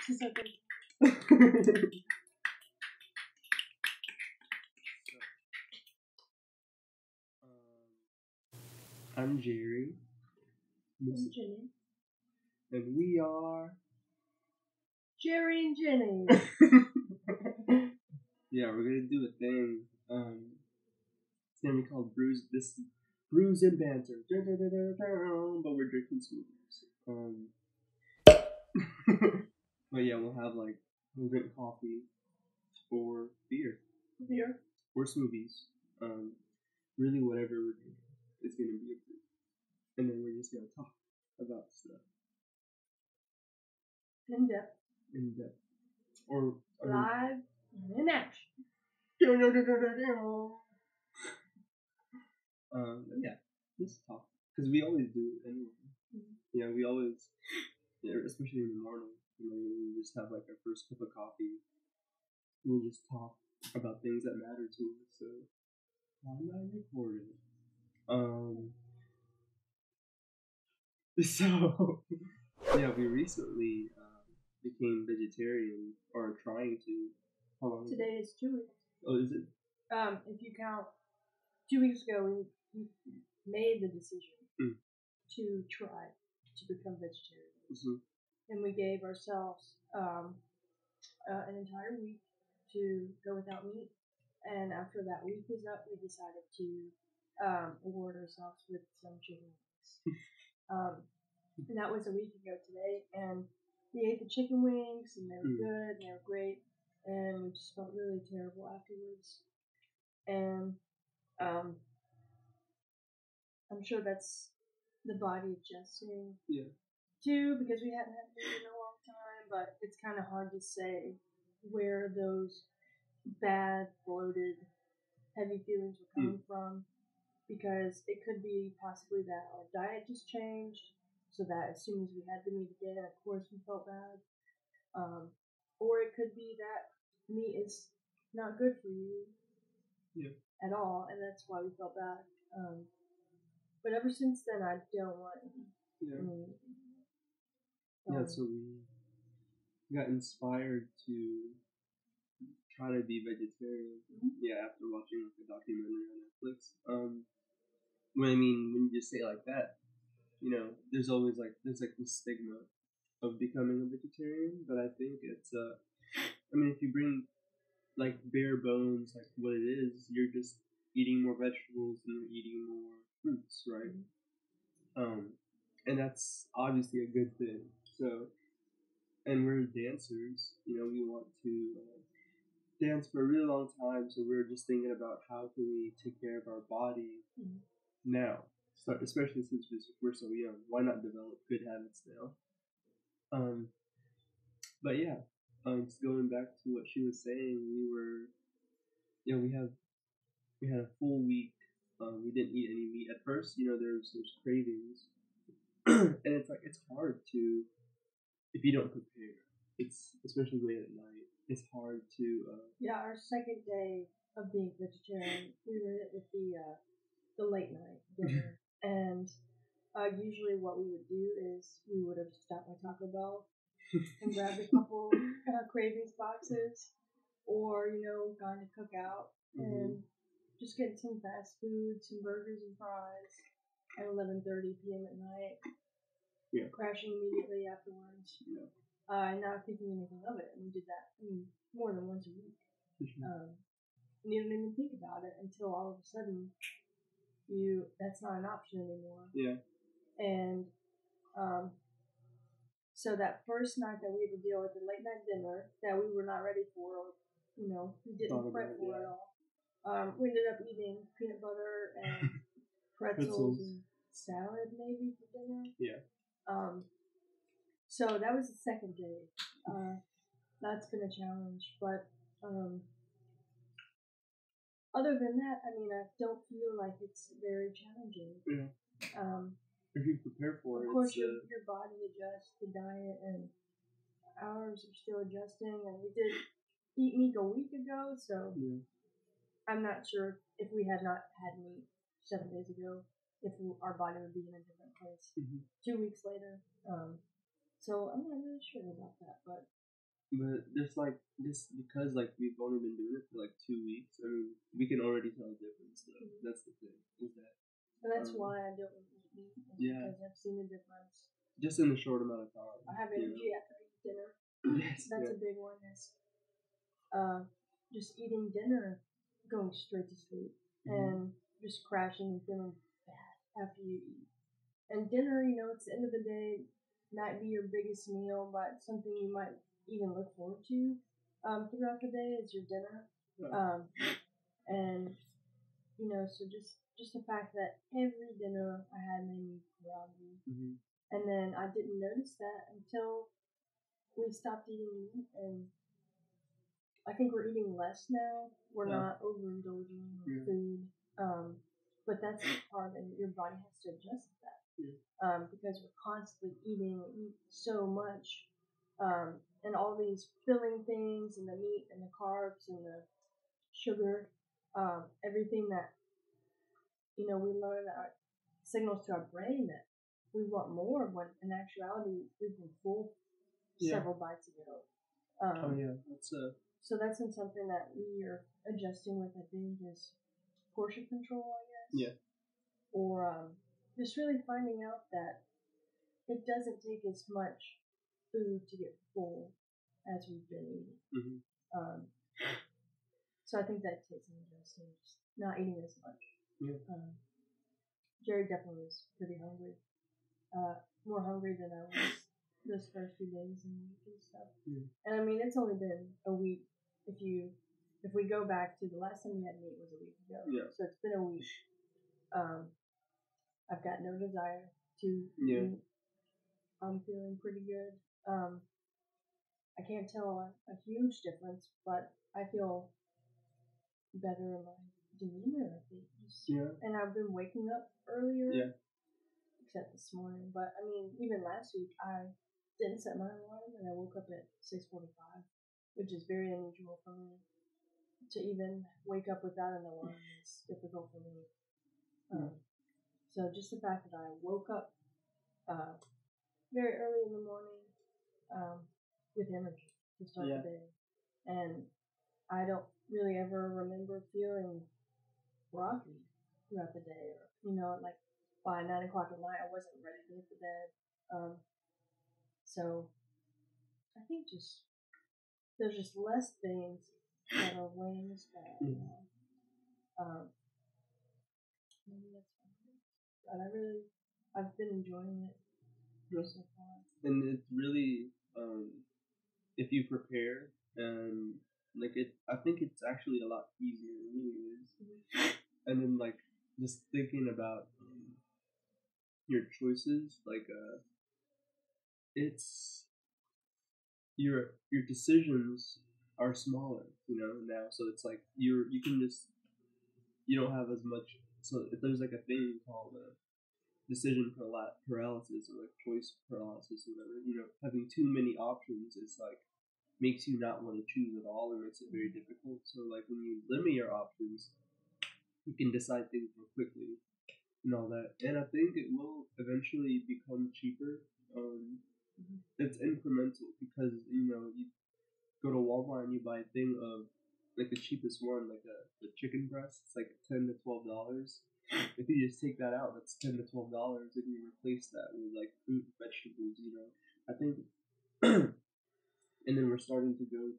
She's okay. I'm Jerry. I'm Jenny. And we are Jerry and Jenny. Yeah, we're gonna do a thing. It's gonna be called Brews and Banter. But we're drinking smoothies. But yeah, we'll drink coffee or beer. Beer. Or smoothies. Really whatever we're drinking is gonna be a brew. And then we're just gonna talk about stuff. In depth. Or live in action. Yeah, just talk. Because we always do it anyway. Mm-hmm. Yeah, we always, especially in the morning, we just have like our first cup of coffee. We'll just talk about things that matter to us. So, why am I recording? So, yeah, we recently became vegetarian, or trying to. How long? Today is 2 weeks. Oh, is it? If you count, 2 weeks ago we made the decision to try to become vegetarian, and we gave ourselves an entire week to go without meat. And after that week was up, we decided to reward ourselves with some chicken wings. And that was a week ago today, and we ate the chicken wings, and they were good, they were great, and we just felt really terrible afterwards. And I'm sure that's the body adjusting too, because we hadn't had food in a long time, but it's kind of hard to say where those bad, bloated, heavy feelings were coming from, because it could be possibly that our diet just changed, so that as soon as we had the meat again, of course we felt bad. Or it could be that meat is not good for you at all, and that's why we felt bad. But ever since then, I don't want any. So we got inspired to try to be vegetarian. After watching like a documentary on Netflix. When you just say it like that, there's always this stigma of becoming a vegetarian. But I think it's if you bring like bare bones, like what it is, you're just eating more vegetables and you're eating more fruits, right? And that's obviously a good thing. So, and we're dancers, we want to dance for a really long time. So we're just thinking about how can we take care of our body now. So especially since we're so young, why not develop good habits now? But yeah, just going back to what she was saying, we had a full week. We didn't eat any meat at first. There's cravings, and it's hard to, if you don't prepare. It's especially late at night. It's hard to. Our second day of being vegetarian, we were hit with the late night dinner, and usually what we would do is we would have stopped at Taco Bell and grabbed a couple cravings boxes, or gone to Cookout and just get some fast food, some burgers and fries at 11:30 p.m. at night. Crashing immediately afterwards. Not thinking anything of it, and we did that more than once a week. And you don't even think about it until all of a sudden that's not an option anymore. And so that first night that we had to deal with the late night dinner that we were not ready for, or we didn't prep for it all. We ended up eating peanut butter and pretzels and salad maybe for dinner. So that was the second day. That's been a challenge, but other than that, I don't feel like it's very challenging. If you prepare for it, of course your body adjusts to diet, and ours are still adjusting. And we did eat meat a week ago, so I'm not sure if we had not had meat 7 days ago, if our body would be in a different place 2 weeks later. So I'm not really sure about that, but But just like this, because like we've only been doing it for like 2 weeks. I mean, we can already tell a difference. Though. Mm-hmm. That's the thing. Is that? And that's why I don't eat meat. Yeah. Because I've seen the difference. Just in a short amount of time. I have energy after eating dinner. Yes, that's a big one. Is just eating dinner, going straight to sleep, and just crashing and feeling bad after you eat. And dinner, it's the end of the day, might be your biggest meal, but something you might even look forward to throughout the day is your dinner. And so just the fact that every dinner I had made me groggy. Mm-hmm. And then I didn't notice that until we stopped eating meat, and I think we're eating less now. We're not overindulging in food. But that's part of it. Your body has to adjust to that. Yeah. Because we're constantly eating so much. And all these filling things, and the meat, and the carbs, and the sugar, everything that, we learn that signals to our brain that we want more, when in actuality we've been full several bites ago. So that's something that we are adjusting with, I think, is portion control, I guess. Yeah. Or just really finding out that it doesn't take as much food to get full as we've been eating. Mm-hmm. So I think that takes some adjusting, just not eating as much. Yeah. Jerry definitely was pretty hungry. More hungry than I was those first few days and stuff. Mm. And I mean, it's only been a week. If we go back to the last time we had meat was a week ago. Yeah. So it's been a week. I've got no desire to eat. I'm feeling pretty good. I can't tell a huge difference, but I feel better in my demeanor, I think. And I've been waking up earlier. Yeah. Except this morning. But I mean, even last week I didn't set my alarm, and I woke up at 6:45, which is very unusual for me. To even wake up without an alarm is difficult for me. So just the fact that I woke up very early in the morning with energy to start the day, and I don't really ever remember feeling groggy throughout the day, or like by 9 o'clock at night I wasn't ready to hit the bed. So I think there's just less things that are weighing us down. Maybe that's fine. But I've been enjoying it so far. And it's really, if you prepare, I think it's actually a lot easier. It really is. Mm-hmm. And then just thinking about your choices, it's your decisions are smaller, now. So it's like you don't have as much. So if there's a thing called decision paralysis, or choice paralysis, or whatever, having too many options is makes you not want to choose at all, and makes it very difficult. So when you limit your options, you can decide things more quickly and all that. And I think it will eventually become cheaper. It's incremental, because you go to Walmart and you buy a thing of the cheapest one, the chicken breast. It's $10 to $12. If you just take that out, that's $10 to $12, and you replace that with fruit and vegetables. I think, and then we're starting to go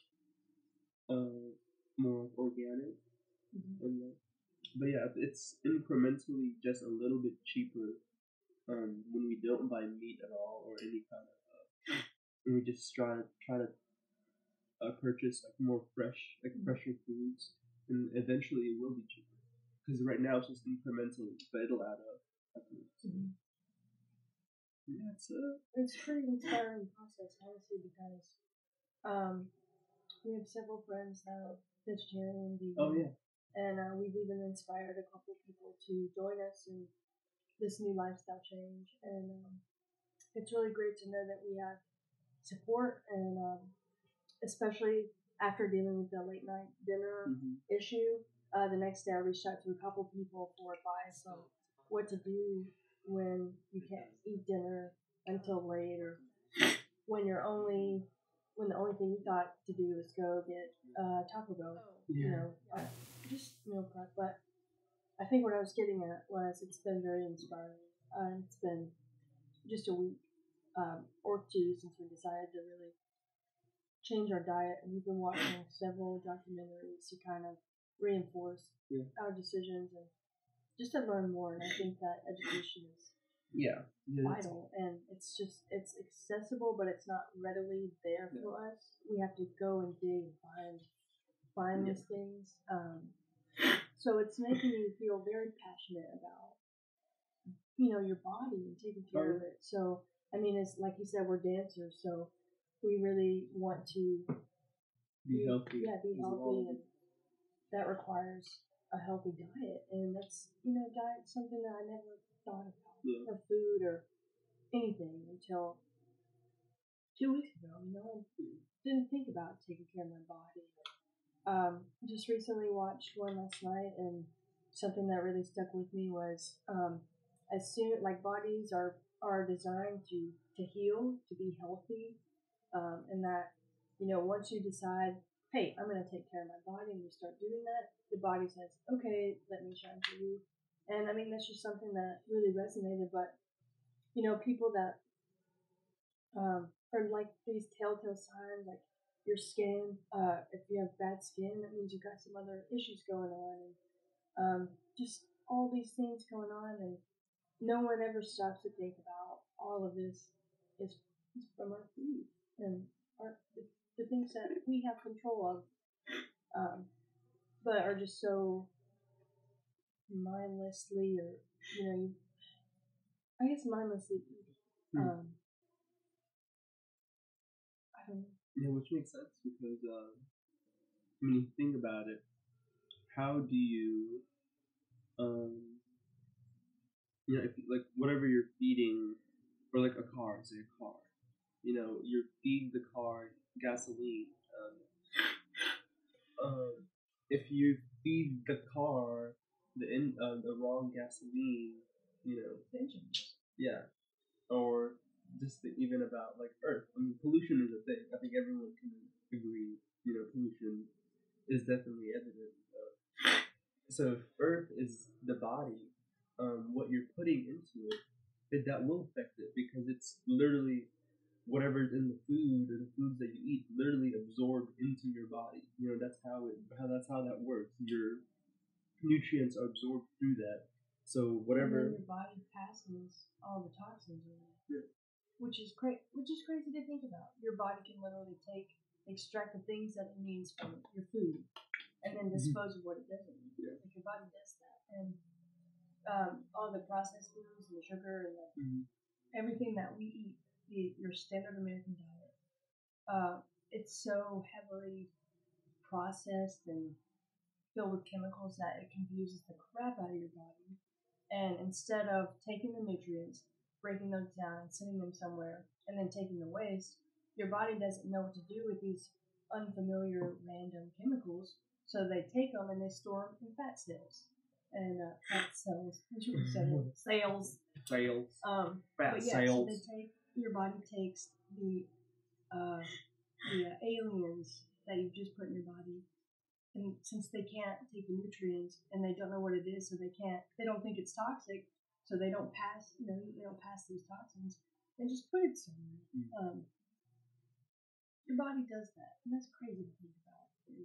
to more organic. Mm-hmm. But yeah, it's incrementally just a little bit cheaper when we don't buy meat at all, or any kind of and we just try to purchase more fresher foods, and eventually it will be cheaper, because right now it's just incrementally, but it'll add up, I think. Mm-hmm. Yeah, it's a pretty inspiring process, honestly, because we have several friends that are vegetarian and vegan. Oh yeah. And we've even inspired a couple of people to join us in this new lifestyle change. And it's really great to know that we have support, and especially after dealing with the late night dinner issue. The next day I reached out to a couple people for advice on what to do when you can't eat dinner until late, or when when the only thing we thought to do was go get Taco Bell, just meal prep. But I think what I was getting at was it's been very inspiring. It's been just a week or two since we decided to really change our diet, and we've been watching several documentaries to kind of reinforce our decisions and just to learn more. And I think that education is vital, and it's accessible, but it's not readily there for us. We have to go and dig and find these things. So it's making me feel very passionate about your body and taking care of it. So I mean, it's like you said, we're dancers, so we really want to be healthy. Yeah, be healthy, and that requires a healthy diet, and that's diet's something that I never thought about, or food or anything until 2 weeks ago. I didn't think about taking care of my body. Just recently watched one last night, and something that really stuck with me was as soon bodies are designed to heal, to be healthy, and that once you decide, hey, I'm going to take care of my body, and you start doing that, the body says, okay, let me shine for you. And I mean, that's just something that really resonated. But people that are like these telltale signs, like your skin, if you have bad skin, that means you've got some other issues going on, and just all these things going on, and no one ever stops to think about all of this is from our food and the things that we have control of, but are just so mindlessly, or I guess mindlessly eating. I don't know. Yeah, which makes sense because when you think about it, how do you, if like whatever you're feeding, or like a car, say a car, you feed the car gasoline. If you feed the car the wrong gasoline, or just even about like Earth. I mean, pollution is a thing. I think everyone can agree. Pollution is definitely evident. So if Earth is the body, what you're putting into it, that will affect it, because it's literally whatever's in the food or the foods that you eat literally absorbed into your body. That's how that works. Your nutrients are absorbed through that. So whatever. And then your body passes all the toxins away. Yeah. Which is crazy to think about. Your body can literally extract the things that it needs from your food, and then dispose of what it doesn't need. Yeah. Like your body does that, and all the processed foods and the sugar and everything that we eat, your standard American diet, it's so heavily processed and filled with chemicals that it confuses the crap out of your body. And instead of taking the nutrients, breaking those down and sending them somewhere, and then taking the waste, your body doesn't know what to do with these unfamiliar random chemicals. So they take them and they store them in fat cells. And fat cells. Sales. Fat cells. So your body takes the aliens that you've just put in your body. And since they can't take the nutrients and they don't know what it is, so they don't think it's toxic, so they don't pass these toxins. They just put it somewhere. Your body does that, and that's crazy to think about.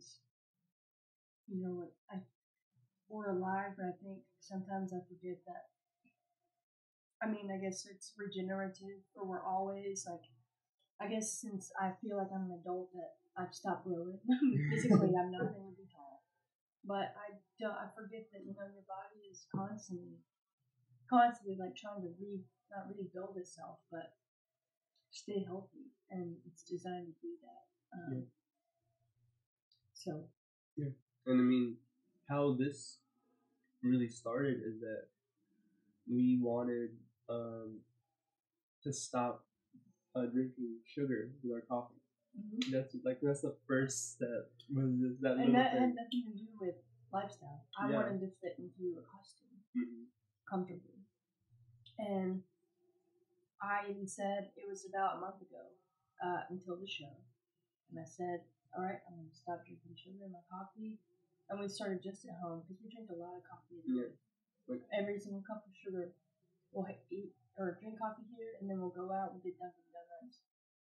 We're alive, but I think sometimes I forget that. I mean, I guess it's regenerative, or we're always I guess since I feel like I'm an adult that I've stopped growing. Physically, I'm not going to be tall. But I forget that, your body is constantly trying to not rebuild itself, but stay healthy. And it's designed to do that. So. Yeah. And I mean, how this really started is that we wanted to stop drinking sugar with our coffee. Mm-hmm. That's the first step. Was that and that had nothing to do with lifestyle. I wanted to fit into a costume comfortably, and I even said it was about a month ago until the show And I said, all right, I'm going to stop drinking sugar in my coffee. And we started just at home because we drink a lot of coffee. Yeah. Like, every single cup of sugar, we'll eat or drink coffee here, and then we'll go out and get Dunkin' Donuts.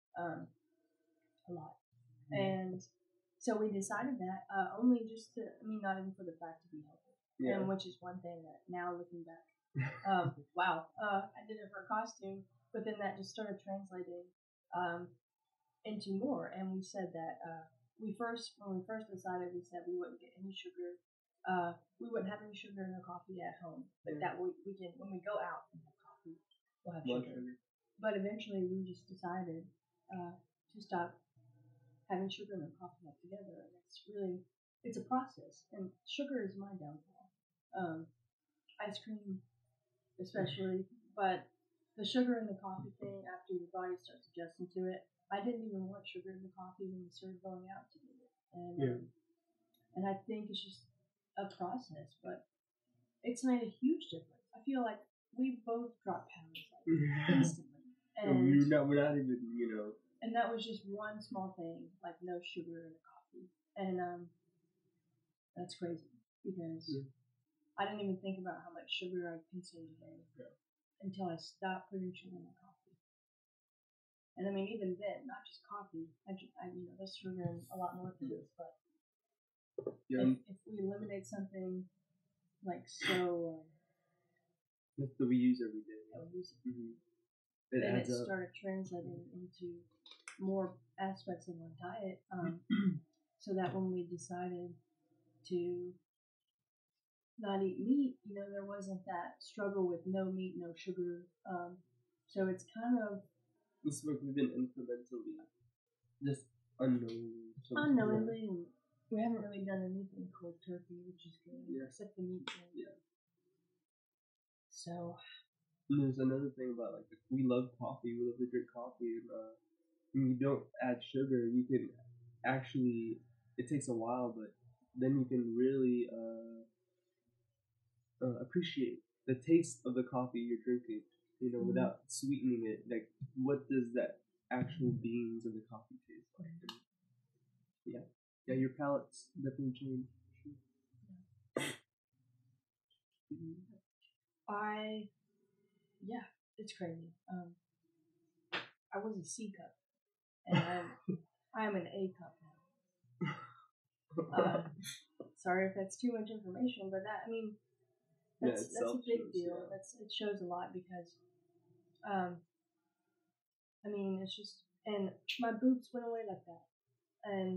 A lot. And so we decided that only just to, not even for the fact to be healthy. Yeah. And which is one thing that now looking back, wow, I did it for a costume, but then that just started translating into more. And we said that when we first decided, we said we wouldn't get any sugar. We wouldn't have any sugar in the coffee at home, but that we can, when we go out and have coffee, we'll have sugar. But eventually we just decided to stop having sugar in the coffee altogether. And it's a process, and sugar is my downfall. Ice cream especially, but the sugar in the coffee thing, after your body starts adjusting to it, I didn't even want sugar in the coffee when we started going out to get it. And I think it's just a process, but it's made a huge difference. I feel like we both dropped pounds instantly. And we're not even, And that was just one small thing, like no sugar in the coffee. And that's crazy because I didn't even think about how much sugar I consumed a day until I stopped putting sugar in my coffee. And even then, not just coffee. There's sugar in a lot more things, but if we eliminate something like that we use every day, then it started translating into more aspects of our diet, so that when we decided to not eat meat, there wasn't that struggle with no meat, no sugar. So it's kind of this is what we've been incrementally, just unknowingly. We haven't really done anything cold turkey, which is good, except the meat thing. Yeah. So. And there's another thing about we love coffee. We love to drink coffee, and when you don't add sugar, you can actually. It takes a while, but then you can really appreciate the taste of the coffee you're drinking. Without sweetening it. Like, what does that actual beans of the coffee taste like? And, yeah, your palate's definitely changed. It's crazy. I was a C cup, and I'm an A cup now. Sorry if that's too much information, but that's a big deal. It shows a lot because, it's just, and my boobs went away like that, and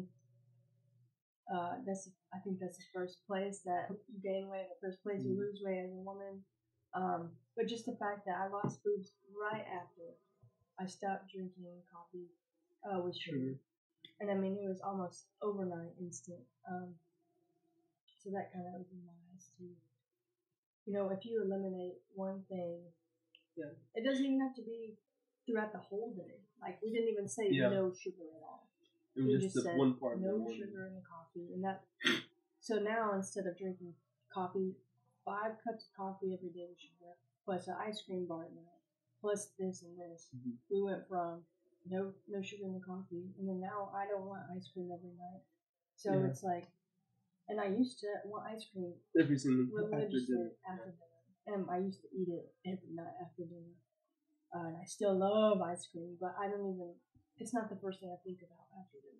I think that's the first place that you gain weight, the first place you lose weight as a woman. But just the fact that I lost boobs right after I stopped drinking coffee with sugar. And it was almost overnight, instant. So that kind of opened my eyes to, if you eliminate one thing, it doesn't even have to be throughout the whole day. Like, we didn't even say no sugar at all. It was just said one part. No sugar in the coffee, and that. So now instead of drinking coffee, 5 cups of coffee every day with sugar, plus an ice cream bar at night, plus this and this, we went from no sugar in the coffee, and then now I don't want ice cream every night. So it's like, and I used to want ice cream every single religiously after dinner, and I used to eat it every night after dinner. And I still love ice cream, but it's not the first thing I think about after dinner.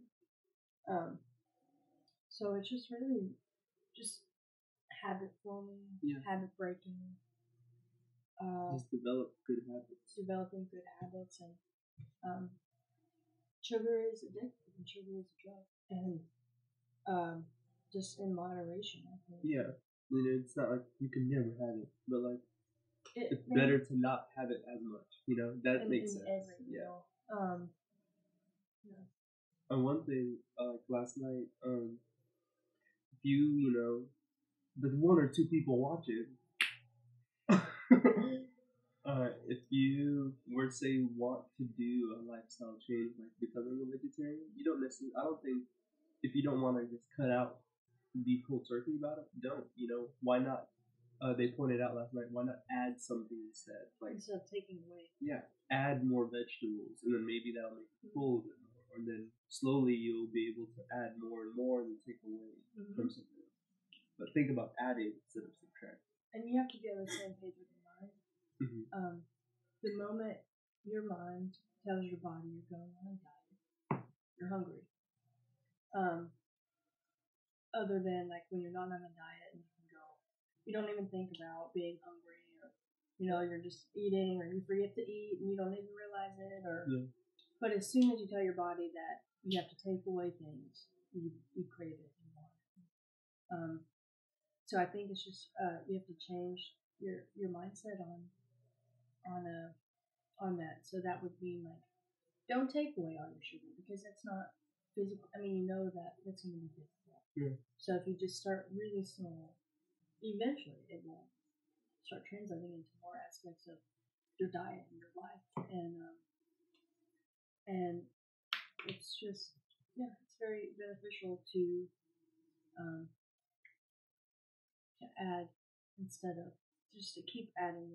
So it's just really just habit forming, habit breaking. Just develop good habits. Developing good habits, and sugar is addictive, and sugar is a drug, and just in moderation, I think. Yeah, it's not like you can never have it, but it's better to not have it as much. That makes sense. Every meal. One thing, last night, if you, there's 1 or 2 people watching. If you were say want to do a lifestyle change, like becoming a vegetarian, you don't necessarily. I don't think if you don't want to just cut out, be cold turkey about it. Don't. Why not? They pointed out last night. Why not add something instead? Instead of taking away. Yeah, add more vegetables, and then maybe that'll make you full a bit more. Or and then slowly you'll be able to add more and more and take away from something else. But think about adding instead of subtracting. And you have to be on the same page with your mind. The moment your mind tells your body you're going on a diet, you're hungry. Other than like when you're not on a diet and you don't even think about being hungry, or you're just eating, or you forget to eat and you don't even realize it, or but as soon as you tell your body that you have to take away things, you crave it, you want it. So I think it's just you have to change your mindset on that. So that would mean like, don't take away all your sugar, because that's not physical. I mean, that that's going to be difficult. Yeah. So if you just start really small, eventually it will start translating into more aspects of your diet and your life, and it's just it's very beneficial to add instead of just to keep adding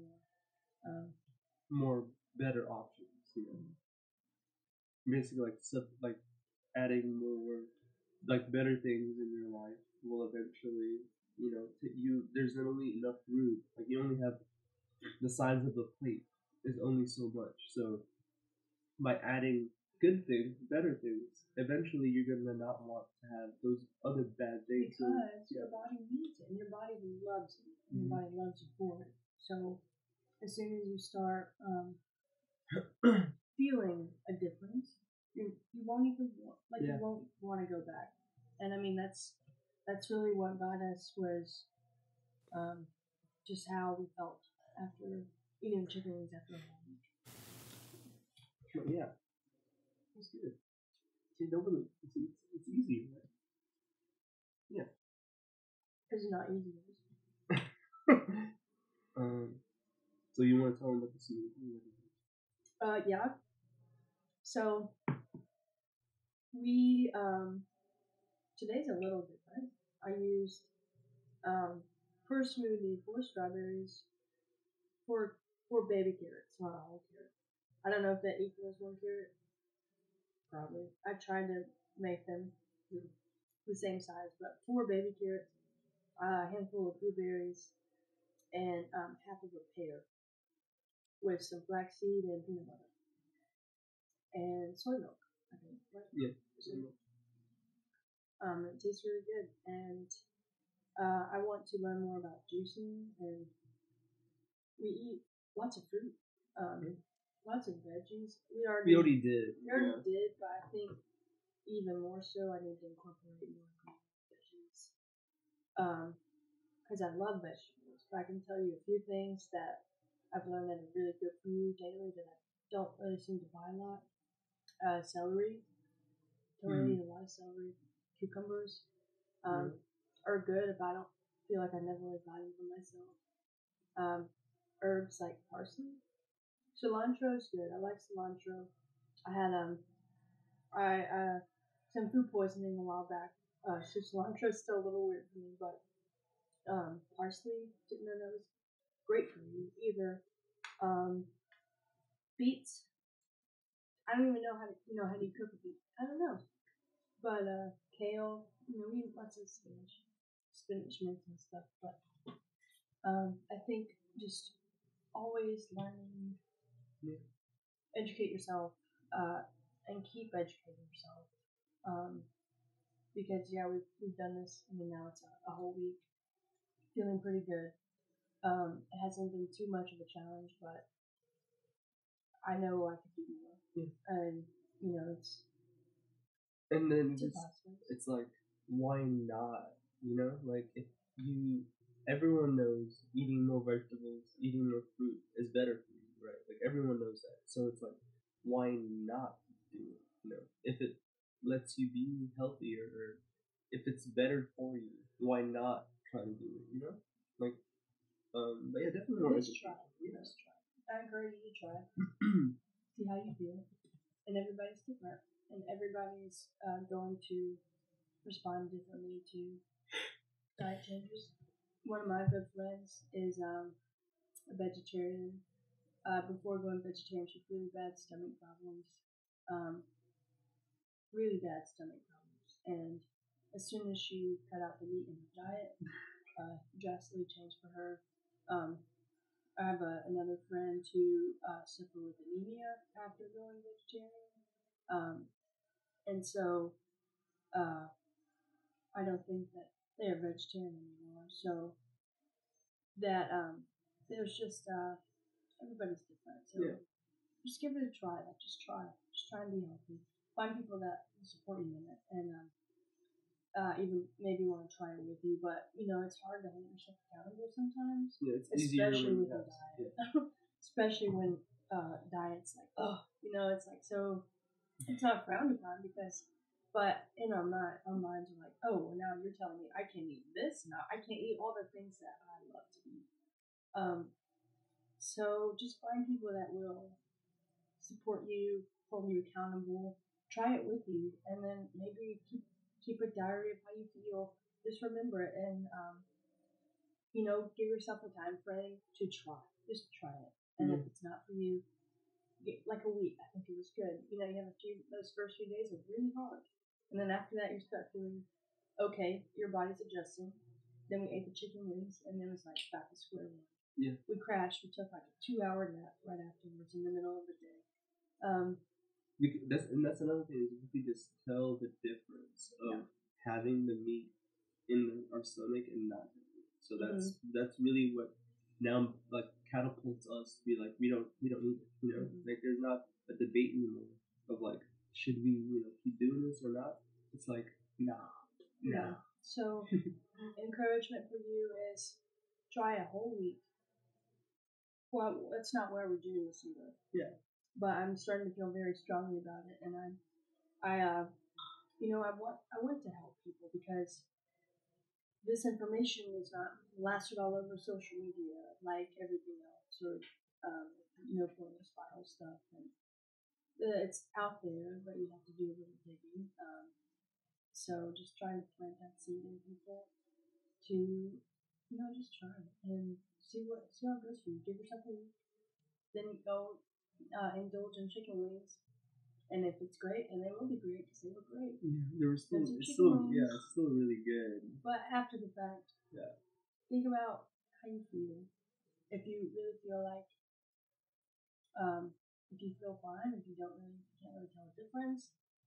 more better options. Basically, like adding more better things in your life will eventually there's not only enough room, like you only have the size of the plate is only so much. So by adding good things, better things, eventually you're gonna not want to have those other bad things. Because your body needs it, and your body loves it, and your body loves you for it. So as soon as you start feeling a difference, you won't even you won't want to go back. And I mean that's really what got us was just how we felt after eating chicken wings after a whole week. But yeah, it's good. See, nobody, it's easy, right? Yeah. Because it's not easy. So you want to tell them about the smoothie? Yeah. So we today's a little different. I used for a smoothie 4 strawberries, 4 baby carrots, not a whole carrot. I don't know if that equals 1 carrot. Probably. I tried to make them the same size, but 4 baby carrots, a handful of blueberries, and half of a pear with some flaxseed and peanut butter and soy milk. I think. Right? Yeah. It tastes really good, and I want to learn more about juicing, and we eat lots of fruit, lots of veggies. We already did, but I think even more so I need to incorporate more veggies. Because I love vegetables, but I can tell you a few things that I've learned that are really good for you daily that I don't really seem to buy a lot. Celery. Don't really eat a lot of celery. Cucumbers are good, but I don't feel like I never really buy them for myself. Herbs like parsley. Cilantro is good. I like cilantro. I had some food poisoning a while back. So cilantro is still a little weird for me, but parsley, didn't know that was great for you either. Beets. I don't even know how do you cook a beet. I don't know. But kale, we eat lots of spinach mince and stuff. But I think just always learning, educate yourself, and keep educating yourself. Because we've done this. I mean, now it's a whole week, feeling pretty good. It hasn't been too much of a challenge, but I know I could do more. And it's. And then it's like, why not? Like if everyone knows eating more vegetables, eating more fruit is better for you, right? Like everyone knows that. So it's like, why not do it? If it lets you be healthier, or if it's better for you, why not try to do it? Like, but yeah, definitely more. Just try. Just try. I encourage you to try. See how you feel. And everybody's different, and everybody's going to respond differently to diet changes. One of my good friends is a vegetarian. Before going vegetarian, she had really bad stomach problems. really bad stomach problems, and as soon as she cut out the meat in her diet, drastically changed for her. Um, I have another friend who suffered with anemia after going vegetarian, and so I don't think that they're vegetarian anymore. So that there's just everybody's different. So just give it a try. Like just try. Just try and be healthy. Find people that support you in it, and even maybe want to try it with you. But it's hard to hold yourself accountable sometimes. Yeah, it's especially easier with a diet. Yeah. Especially when diet's like, it's like so. It's not frowned upon because. But in our minds are like, oh, well, now you're telling me I can't eat this now. I can't eat all the things that I love to eat. So just find people that will support you, hold you accountable, try it with you, and then maybe keep a diary of how you feel. Just remember it, and give yourself a time frame to try. Just try it, and if it's not for you, like a week. I think it was good. You have those first few days are really hard, and then after that you start feeling okay. Your body's adjusting. Then we ate the chicken wings, and then it was like back to square one. Yeah. We crashed. We took like a 2-hour nap right afterwards in the middle of the day. That's another thing, is we could just tell the difference of having the meat in our stomach and not having it. So that's really what now like catapults us to be like we don't need it. Like there's not a debate anymore of like should we keep doing this or not. It's like nah. So encouragement for you is try a whole week. Well, that's not what we're doing this either. Yeah. But I'm starting to feel very strongly about it, and I want to help people because this information is not blasted all over social media like everything else, or pointless viral stuff. And it's out there, but you have to do a little digging. So just trying to plant that seed in people to just try it and see how it goes for you. Give yourself a week, then go indulge in chicken wings. And if it's great, and they will be great because they were great. Yeah, it's still really good. But after the fact, think about how you feel. If you really feel like, if you feel fine, if you can't really tell the difference,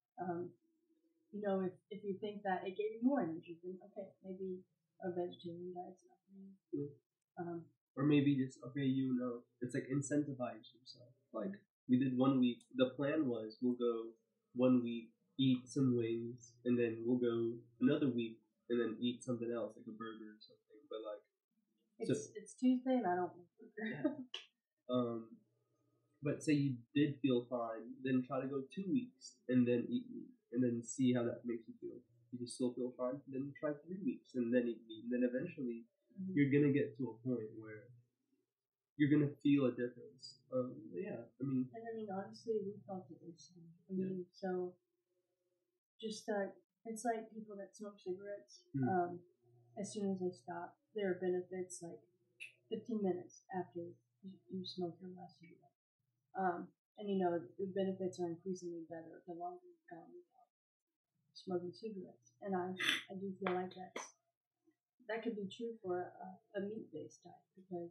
if you think that it gave you more energy, then okay, maybe a vegetarian diet's not for you. Or maybe just it's like incentivize yourself. Like we did 1 week. The plan was we'll go 1 week, eat some wings, and then we'll go another week and then eat something else like a burger or something. But like it's Tuesday and I don't want burger. But say you did feel fine, then try to go 2 weeks and then eat meat and then see how that makes you feel. If you still feel fine, then try 3 weeks and then eat meat. And then eventually you're gonna get to a point where you're gonna feel a difference. Honestly, we felt it recently. So just it's like people that smoke cigarettes. As soon as they stop, there are benefits like 15 minutes after you smoke your last cigarette. And the benefits are increasingly better the longer you've gone without smoking cigarettes. And I do feel like that could be true for a meat-based diet because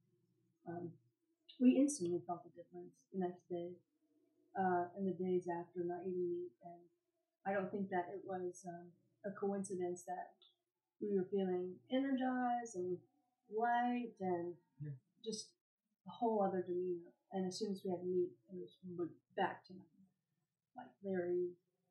we instantly felt the difference the next day and the days after not eating meat. And I don't think that it was a coincidence that we were feeling energized and light and just a whole other demeanor. And as soon as we had meat, it was back to like very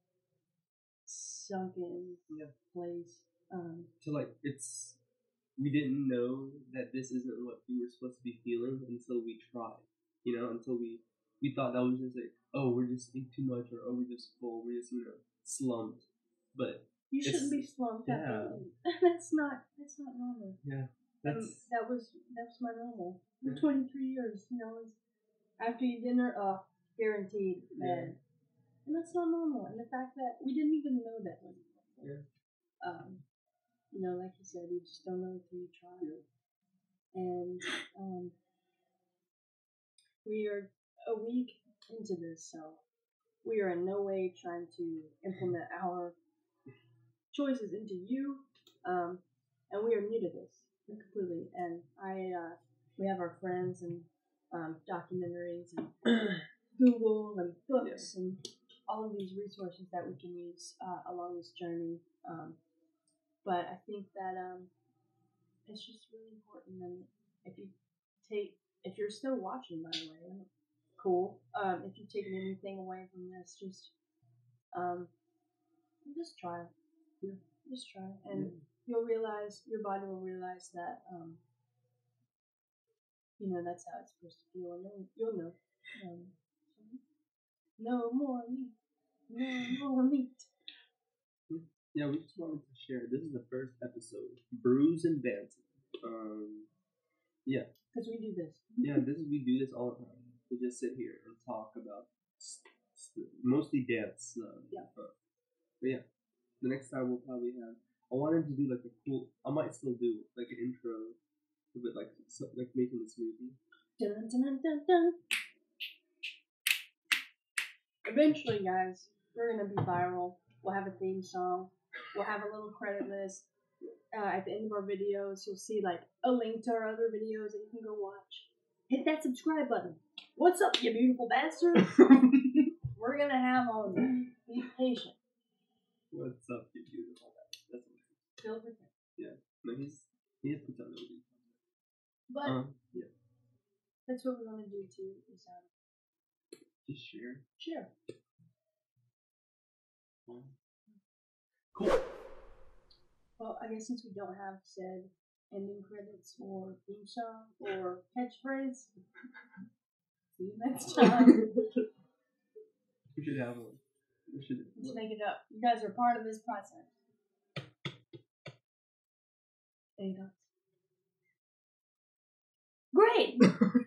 sunken place. So like we didn't know that this isn't what we were supposed to be feeling until we tried. Until we thought that was just like, oh, we're just eating too much, or oh, we're just full, we're just slumped. But you shouldn't be slumped after eating. That's not normal. Yeah. That was my normal. For 23 years, after you dinner, guaranteed, man. And that's not normal. And the fact that we didn't even know that wasn't normal. Like you said, you just don't know until you try it. And we are a week into this, so We are in no way trying to implement our choices into you, and we are new to this completely. And we have our friends and documentaries and Google and books and all of these resources that we can use along this journey. But I think that it's just really important. And if you're still watching, by the way, cool. If you've taken anything away from this, just try. Yeah. Just try, and you'll realize, your body will realize that that's how it's supposed to feel, and you'll know. No more meat. No more meat. Yeah, we just wanted to share. This is the first episode, Brews and Banter. Yeah. Because we do this. Yeah, we do this all the time. We just sit here and talk about mostly dance. But yeah, the next time we'll probably have. I wanted to do like a cool. I might still do like an intro, a bit like making a smoothie. Dun, dun, dun, dun. Eventually, guys, we're gonna be viral. We'll have a theme song. We'll have a little credit list. At the end of our videos, you'll see like a link to our other videos that you can go watch. Hit that subscribe button. What's up, you beautiful bastard? We're gonna have all of that. Be patient. What's up, you beautiful bastard? That's what Filled with it. Yeah. No, he has put that over. But yeah, that's what we want to do too. Is just share. Share. Cool. Well, I guess since we don't have said ending credits or theme song or catchphrase, see you next time. We should have one. We should make it up. You guys are part of this process. Any thoughts? Great!